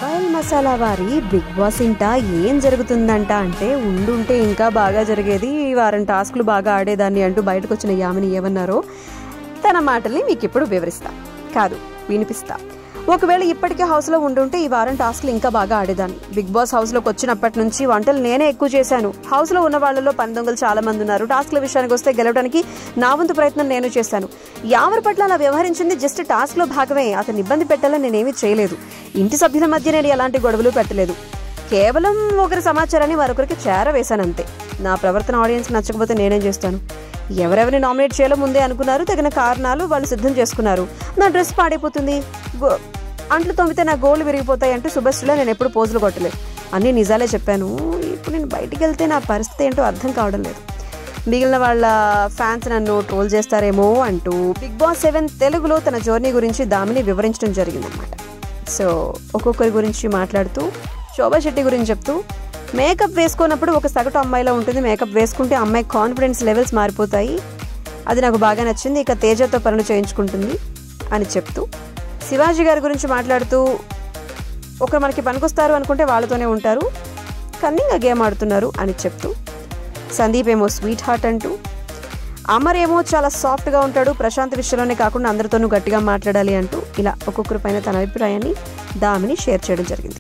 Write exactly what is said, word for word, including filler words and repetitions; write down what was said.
Mobile masala వారి big boss ఇంట ఏం జరుగుతుందంట అంటే ఉండుంటే ఇంకా బాగా జరిగేది, ఈ వారం టాస్క్లు బాగా ఆడేదాన్ని అంటూ బయటకు వచ్చిన యామిని ఏమన్నారో తన మాటల్ని మీకు ఇప్పుడు వివరిస్తా కాదు వినిపిస్తా. ఒకవేళ ఇప్పటికే హౌస్లో ఉండుంటే ఈ వారం టాస్క్లు ఇంకా బాగా ఆడేదాన్ని. బిగ్ బాస్ హౌస్లోకి వచ్చినప్పటి నుంచి వంటలు నేనే ఎక్కువ చేశాను. హౌస్లో ఉన్న వాళ్ళలో పని దొంగలు చాలా మంది ఉన్నారు. టాస్క్ల విషయానికి వస్తే గెలవడానికి నా వంతు ప్రయత్నం నేను చేశాను. యావరి పట్ల అలా వ్యవహరించింది జస్ట్ టాస్క్లో భాగమే. అతను ఇబ్బంది పెట్టాలని నేనేమీ చేయలేదు. ఇంటి సభ్యుల మధ్య నేను ఎలాంటి గొడవలు పెట్టలేదు. కేవలం ఒకరి సమాచారాన్ని మరొకరికి చేరవేశాను అంతే. నా ప్రవర్తన ఆడియన్స్ నచ్చకపోతే నేనేం చేస్తాను? ఎవరెవరిని నామినేట్ చేయాలో ముందే అనుకున్నారు. తగిన కారణాలు వాళ్ళు సిద్ధం చేసుకున్నారు. నా డ్రెస్ పాడైపోతుంది, అంట్లు తొమ్మితే నా గోళ్ళు విరిగిపోతాయి అంటూ శుభశ్రీలో నేను ఎప్పుడు పోజులు కొట్టలేదు. అన్నీ నిజాలే చెప్పాను. ఇప్పుడు నేను బయటికి వెళ్తే నా పరిస్థితి ఏంటో అర్థం కావడం లేదు. మిగిలిన వాళ్ళ ఫ్యాన్స్ నన్ను ట్రోల్ చేస్తారేమో అంటూ బిగ్ బాస్ సెవెన్ తెలుగులో తన జర్నీ గురించి దామిని వివరించడం జరిగిందనమాట. సో ఒక్కొక్కరి గురించి మాట్లాడుతూ శోభా శెట్టి గురించి చెప్తూ, మేకప్ వేసుకున్నప్పుడు ఒక సగటు అమ్మాయిలో ఉంటుంది. మేకప్ వేసుకుంటే అమ్మాయి కాన్ఫిడెన్స్ లెవెల్స్ మారిపోతాయి. అది నాకు బాగా నచ్చింది. ఇక తేజతో పనులు చేయించుకుంటుంది అని చెప్తూ, శివాజీ గారి గురించి మాట్లాడుతూ, ఒకరు మనకి పనికొస్తారు అనుకుంటే వాళ్ళతోనే ఉంటారు, కన్నింగ్ గేమ్ ఆడుతున్నారు అని చెప్తూ, సందీప్ ఏమో స్వీట్ హార్ట్ అంటూ, అమర్ ఏమో చాలా సాఫ్ట్గా ఉంటాడు, ప్రశాంత్ విషయంలోనే కాకుండా అందరితోనూ గట్టిగా మాట్లాడాలి అంటూ ఇలా ఒక్కొక్కరి పైన తన అభిప్రాయాన్ని దామిని షేర్ చేయడం జరిగింది.